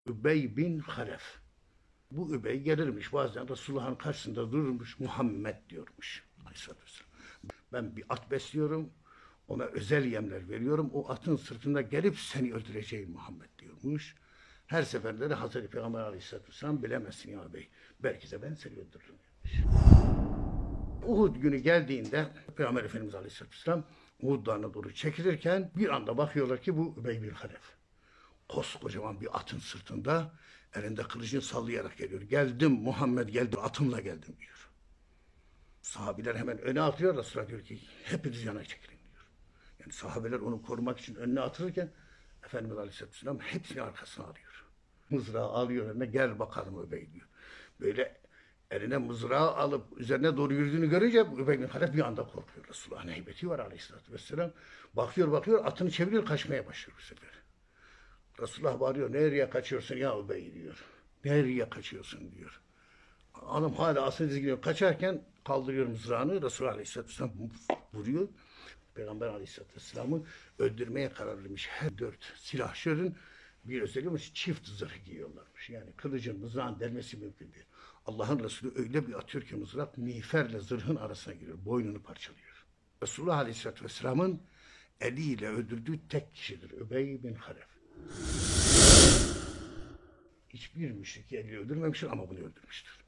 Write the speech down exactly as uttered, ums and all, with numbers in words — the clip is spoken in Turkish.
Übey bin Halef. Bu Übey gelirmiş bazen Resulullah'ın karşısında dururmuş, Muhammed diyormuş. Aleyhisselatü Vesselam. Ben bir at besliyorum, ona özel yemler veriyorum. O atın sırtında gelip seni öldüreceğim Muhammed diyormuş. Her seferinde de Hazreti Peygamber Aleyhisselatü Vesselam bilemezsin ya bey. Belki de ben seni öldürürüm demiş. Uhud günü geldiğinde Peygamber Efendimiz Aleyhisselatü Vesselam Uhud Dağı'na doğru çekilirken bir anda bakıyorlar ki bu Übey bin Halef. Koskocaman bir atın sırtında elinde kılıcını sallayarak geliyor. Geldim Muhammed geldi, atımla geldim diyor. Sahabiler hemen öne atıyor. Resulullah diyor ki hepiniz yana çekilin diyor. Yani sahabeler onu korumak için önüne atılırken Efendimiz Aleyhisselatü Vesselam hepsini arkasına alıyor. Mızrağı alıyor önüne, gel bakalım Übey diyor. Böyle eline mızrağı alıp üzerine doğru yürüdüğünü görünce Übey bin Halef bir anda korkuyor. Resulullah'ın heybeti var Aleyhisselatü Vesselam. Bakıyor bakıyor atını çeviriyor, kaçmaya başlıyor bu sefer. Resulullah bağırıyor, nereye kaçıyorsun ya Übey diyor. Nereye kaçıyorsun diyor. Adam hala asıl dizginiyor. Kaçarken kaldırıyor mızrağını. Resulullah Aleyhisselatü Vesselam vuruyor. Peygamber Aleyhisselatü Vesselam'ı öldürmeye karar vermiş. Her dört silahşörün bir özelliği çift zırh giyiyorlarmış. Yani kılıcın mızrağın delmesi mümkün değil. Allah'ın Resulü öyle bir atıyor ki mızrak miğferle zırhın arasına giriyor. Boynunu parçalıyor. Resulullah Aleyhisselatü Vesselam'ın eliyle öldürdüğü tek kişidir. Übey bin Halef. Hiçbir müşriki eliyle öldürmemiştir ama bunu öldürmüştür.